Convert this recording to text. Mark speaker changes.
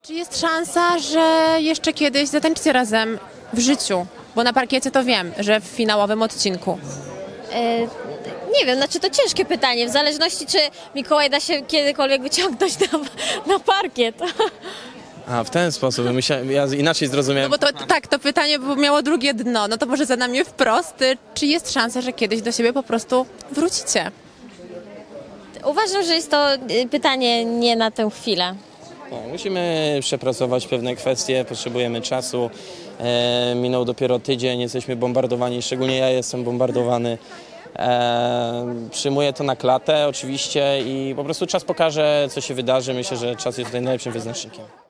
Speaker 1: Czy jest szansa, że jeszcze kiedyś zatańczycie razem w życiu? Bo na parkiecie to wiem, że w finałowym odcinku.
Speaker 2: Nie wiem, znaczy to ciężkie pytanie, w zależności czy Mikołaj da się kiedykolwiek wyciągnąć na parkiet.
Speaker 3: A, w ten sposób. Ja inaczej zrozumiałem.
Speaker 1: No bo to pytanie miało drugie dno. No to może zadam je wprost. Czy jest szansa, że kiedyś do siebie po prostu wrócicie?
Speaker 2: Uważam, że jest to pytanie nie na tę chwilę.
Speaker 3: Tak, musimy przepracować pewne kwestie, potrzebujemy czasu. Minął dopiero tydzień, jesteśmy bombardowani, szczególnie ja jestem bombardowany. Przyjmuję to na klatę oczywiście i po prostu czas pokaże, co się wydarzy. Myślę, że czas jest tutaj najlepszym wyznacznikiem.